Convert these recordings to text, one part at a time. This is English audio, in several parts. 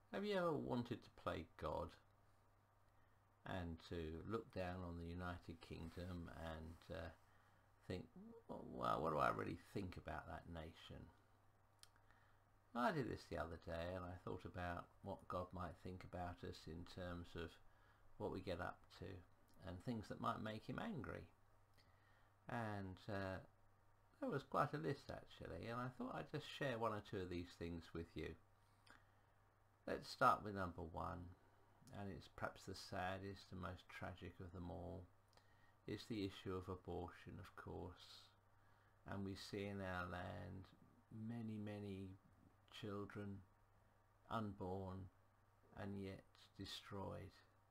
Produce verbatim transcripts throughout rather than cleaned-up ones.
Have you ever wanted to play God and to look down on the United Kingdom and uh, think, well, what do I really think about that nation? I did this the other day, and I thought about what God might think about us in terms of what we get up to and things that might make him angry. And uh, there was quite a list actually, and I thought I'd just share one or two of these things with you. Let's start with number one, and it's perhaps the saddest and most tragic of them all. It's the issue of abortion, of course, and we see in our land many many children unborn and yet destroyed.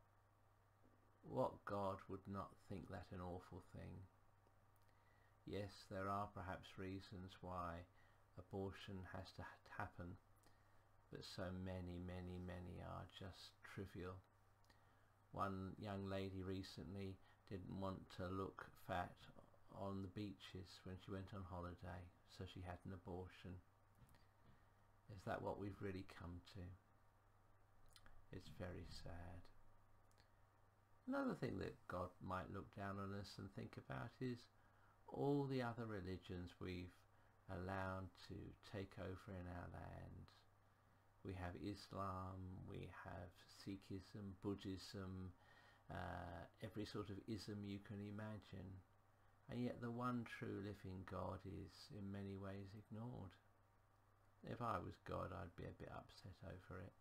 What God would not think that an awful thing? Yes, there are perhaps reasons why abortion has to happen, but so many many many are just trivial. One young lady recently didn't want to look fat on the beaches when she went on holiday, so she had an abortion. Is that what we've really come to? It's very sad. Another thing that God might look down on us and think about is all the other religions we've allowed to take over in our land. We have Islam, we have Sikhism, Buddhism, uh, every sort of ism you can imagine, and yet the one true living God is in many ways ignored. If I was God, I'd be a bit upset over it.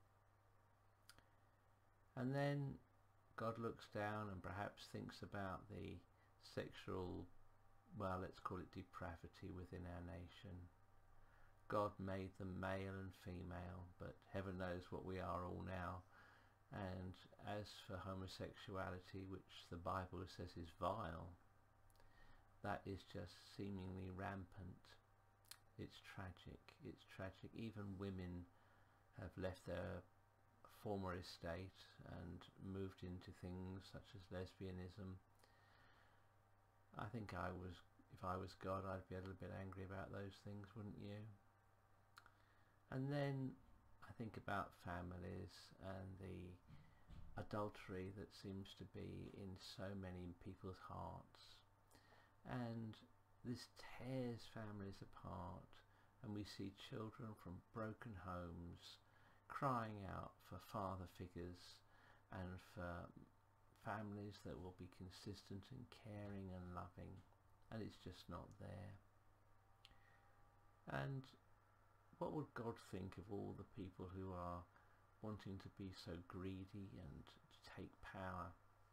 And then God looks down and perhaps thinks about the sexual, well, let's call it depravity within our nation. God made them male and female, but heaven knows what we are all now. And as for homosexuality, which the Bible says is vile, that is just seemingly rampant. It's tragic. It's tragic. Even women have left their former estate and moved into things such as lesbianism. I think I was, if I was God, I'd be a little bit angry about those things, wouldn't you? And then I think about families and the adultery that seems to be in so many people's hearts, and this tears families apart, and we see children from broken homes crying out for father figures and for families that will be consistent and caring and loving, and it's just not there. And what would God think of all the people who are wanting to be so greedy and to take power?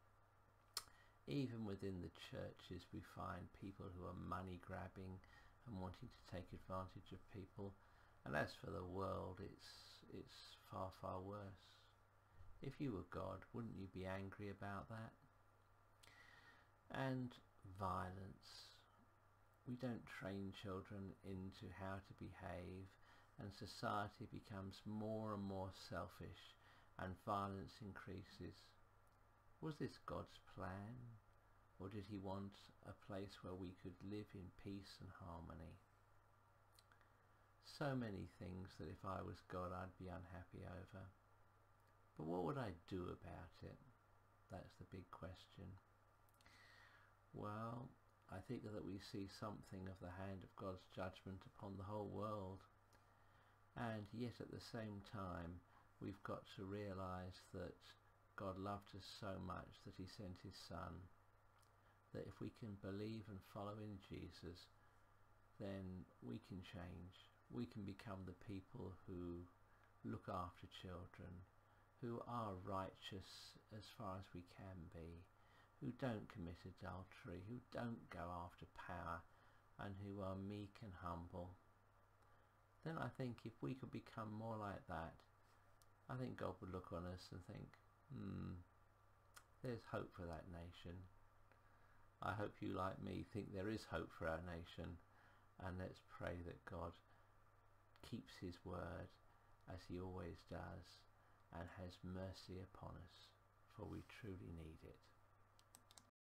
Even within the churches we find people who are money grabbing and wanting to take advantage of people, and as for the world, it's it's far far worse. If you were God, wouldn't you be angry about that? And violence. We don't train children into how to behave, and society becomes more and more selfish and violence increases. Was this God's plan, or did he want a place where we could live in peace and harmony? So many things that if I was God I'd be unhappy over. But what would I do about it? That's the big question. Well, I think that we see something of the hand of God's judgment upon the whole world, and yet at the same time we've got to realize that God loved us so much that he sent his Son, that if we can believe and follow in Jesus, then we can change. We can become the people who look after children, who are righteous as far as we can be, who don't commit adultery, who don't go after power, and who are meek and humble. Then I think if we could become more like that, I think God would look on us and think, hmm, there's hope for that nation. I hope you, like me, think there is hope for our nation, and let's pray that God keeps his word as he always does and has mercy upon us, for we truly need it.